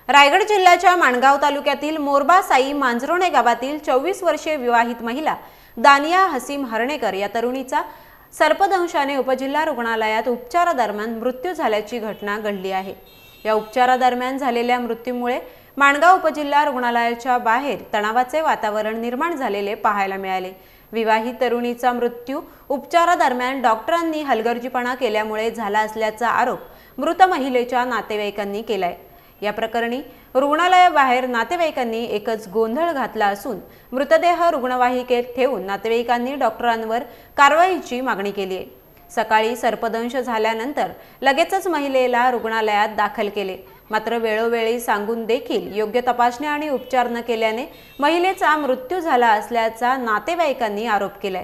रायगड जिल्ह्याच्या माणगाव तालुक्यातील मोरबा साई मांजरोणे गावातील 24 वर्षीय विवाहित महिला दानिया हसीम हरणेकर या तरुणीचा सर्पदंशाने उपजिल्हा रुग्णालयात उपचारादरम्यान मृत्यू झाल्याची घटना घडली आहे। या उपचारादरम्यान झालेल्या मृत्यूमुळे माणगाव उपजिल्हा रुग्णालयाच्या बाहेर तणावाचे वातावरण निर्माण झालेले पाहायला मिळाले। विवाहित तरुणीचा मृत्यू उपचारादरम्यान डॉक्टरांनी हलगर्जीपणा केल्यामुळे झाला असल्याचा आरोप मृत महिलेच्या नातेवाईकांनी केलाय। या प्रकरणी रुग्णालयाबाहेर नातेवाईकांनी एकच गोंधळ घातला असून मृतदेह रुग्णवाहिकेत ठेवून नातेवाईकांनी डॉक्टरांवर कारवाईची मागणी केली आहे। सकाळी सर्पदंश झाल्यानंतर लगेचच महिलेला रुग्णालयात दाखल केले, मात्र वेळोवेळी सांगून देखील योग्य तपासणी आणि उपचार न केल्याने महिलेचा मृत्यू झाला असल्याचा नातेवाईकांनी आरोप केलाय।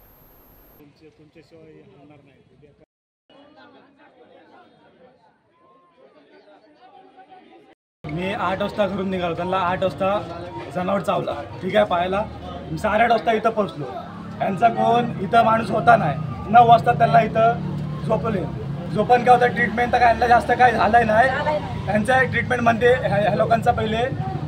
मी 8 वाजता घरून निघालो, त्यांना 8 वाजता जनावर चावला, ठीक आहे, पाहायला 8:30 वाजता इथं पोहोचलो। यांचा कोण इथं माणूस होता नाही। 9 वाजता त्यांना इथं झोपले। झोपण काय होतं, ट्रीटमेंट तर काय जास्त काय झालं नाही। त्यांच्या ट्रीटमेंटमध्ये ह्या लोकांचा पहिले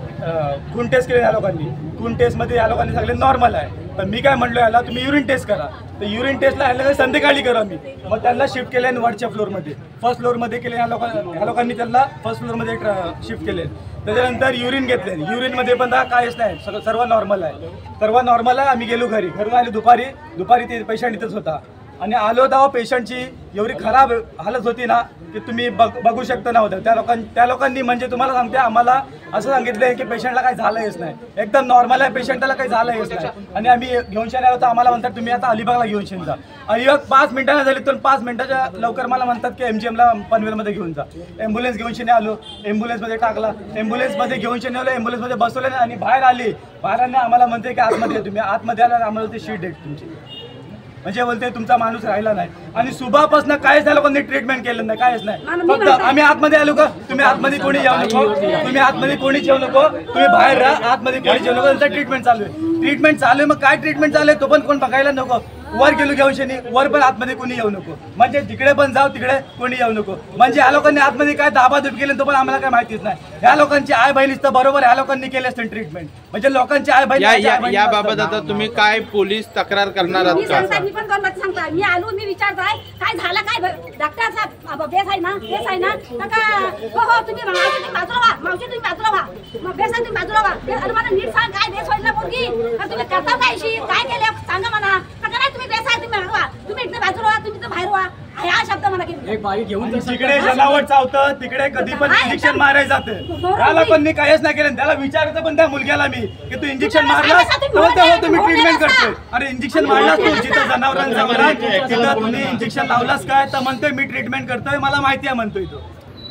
खून टेस्ट केले, ह्या लोकांनी खून टेस्टमध्ये ह्या लोकांनी सांगले नॉर्मल आहे। तर मी काय म्हणलो याला तुम्ही युरिन टेस्ट करा, तर युरिन टेस्टला ह्याला संध्याकाळी करा। मी मग त्यांना शिफ्ट केले वरच्या फ्लोअरमध्ये, फर्स्ट फ्लोअरमध्ये केले। ह्या लोकांनी त्यांना फर्स्ट फ्लोअरमध्ये शिफ्ट केले। त्याच्यानंतर युरिन घेतले, युरिनमध्ये पण काहीच नाही, सर्व नॉर्मल आहे, सर्व नॉर्मल आहे। आम्ही गेलो घरी, घरून आले दुपारी ते पेशंट इथंच होता आणि आलो तेव्हा पेशंटची एवढी खराब हालत होती ना की तुम्ही बघू शकता नव्हतं। त्या लोकांनी म्हणजे तुम्हाला सांगते आम्हाला असं सांगितलं की पेशंटला काही झालंच नाही, एकदम नॉर्मल आहे, पेशंटला काही झालंच नाही। आणि आम्ही घेऊन शेण आलो तर आम्हाला म्हणतात तुम्ही आता अलिबागला घेऊन शेण जा। अलिबाग 5 मिनिटांना झाली, तर 5 मिनिटाच्या लवकर मला म्हणतात की MGMला पनवेलमध्ये घेऊन जा। ॲम्ब्युलन्स घेऊन शेणे आलो, ॲम्ब्युलन्समध्ये टाकला, ॲम्ब्युलन्समध्ये घेऊन शेणे आलो, ॲम्ब्युलन्समध्ये बसवले आणि बाहेर आली। बाहेर आम्हाला म्हणते की आतमध्ये तुम्ही आतमध्ये आला, आम्हाला ते शीट देत तुमची, म्हणजे बोलते तुमचा माणूस राहिला नाही। आणि सुभापासून काहीच त्या लोकांनी ट्रीटमेंट केलं नाही, काहीच नाही। फक्त आम्ही आतमध्ये आलो का तुम्ही आतमध्ये कोणी येऊ नको, तुम्ही आतमध्ये कोणी येऊ नको, तुम्ही बाहेर राहा, आतमध्ये कोणी येऊ नको। त्यांचा ट्रीटमेंट चालू आहे, मग काय ट्रीटमेंट चालू आहे तो पण कोण बघायला नको। वर गेलो घेऊन शेणी, वर पण आतमध्ये कोणी येऊ नको, म्हणजे तिकडे पण जाऊ तिकडे कोणी येऊ नको। म्हणजे ह्या लोकांनी आतमध्ये काय दाबादूब केली तो पण आम्हाला काय माहितीच नाही। ह्या लोकांची आई बहिणीच तर बरोबर ह्या लोकांनी केले असते ट्रीटमेंट, म्हणजे लोकांची आई बहिणी याबाबत आता तुम्ही काय पोलीस तक्रार करणार आहात का? मी पण सांगता, मी आलो, मी विचारताय काय झालं, काय डॉक्टर साहेब बेस आहे ना, बेस आहे ना का हो तुम्ही बाजूला व्हा, मावशी तुम्ही बाजूला व्हा, मग बेस आहे तुम्ही बाजूला व्हा। अरे मला नीट सांग काय बेस व्हायला पोरगी, तुम्ही करता काय केलं सांगा मला। तुम्ही बेस आहे तुम्ही व्हा, तुम्ही इकडे बाजूला व्हा, तुम्ही तर बाहेर व्हा, हा शब्द मला एक बाई घेऊन तिकडे जनावर चावतं, तिकडे कधी पण इंजेक्शन मारायला जातं। त्या लोकांनी काहीच नाही केलं। त्याला विचारायचं पण त्या मुलग्याला मी की तू इंजेक्शन मारलास, तुम्ही ट्रीटमेंट करतोय। अरे इंजेक्शन मारलास तू, जिथं जनावरांचा चावला तिथं तुम्ही इंजेक्शन लावलास काय, तर म्हणतोय मी ट्रीटमेंट करतोय, मला माहिती आहे म्हणतोय तो।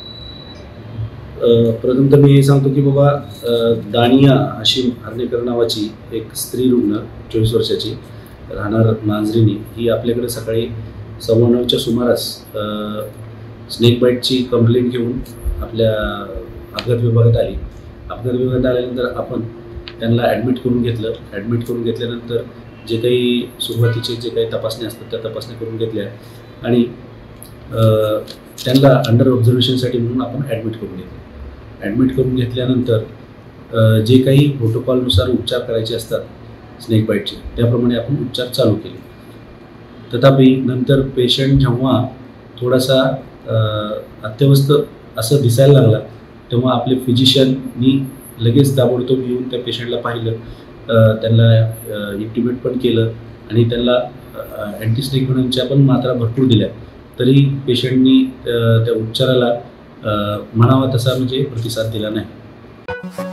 प्रथम तर मी हे सांगतो की बाबा दानिया हसीम हरणेकर नावाची एक स्त्री रुग्ण 24 वर्षाची राहणार मांजरीनी ही आपल्याकडे सकाळी 9:15च्या सुमारास स्नेक बाईटची कंप्लेंट घेऊन आपल्या अपघात विभागात आली। अपघात विभागात आल्यानंतर आपण त्यांना ॲडमिट करून घेतलं। ॲडमिट करून घेतल्यानंतर जे काही सुरुवातीचे जे काही तपासणी असतात त्या तपासणी करून घेतल्या आणि त्यांना अंडर ऑब्झर्वेशनसाठी म्हणून आपण ॲडमिट करून घेतलं। ॲडमिट करून घेतल्यानंतर जे काही प्रोटोकॉलनुसार उपचार करायचे असतात स्नेक बाईटचे त्याप्रमाणे आपण उपचार चालू केले। तथापि नंतर पेशंट जेव्हा थोडासा अत्यवस्थ असं दिसायला लागला तेव्हा आपले फिजिशियननी लगेच ताबडतोब येऊन त्या पेशंटला पाहिलं, त्यांना इंटिमेट पण केलं आणि त्यांना अँटीस्नेक व्हेनमच्या पण मात्रा भरपूर दिल्या, तरी पेशंटनी त्या उपचाराला म्हणावा तसा म्हणजे प्रतिसाद दिला नाही।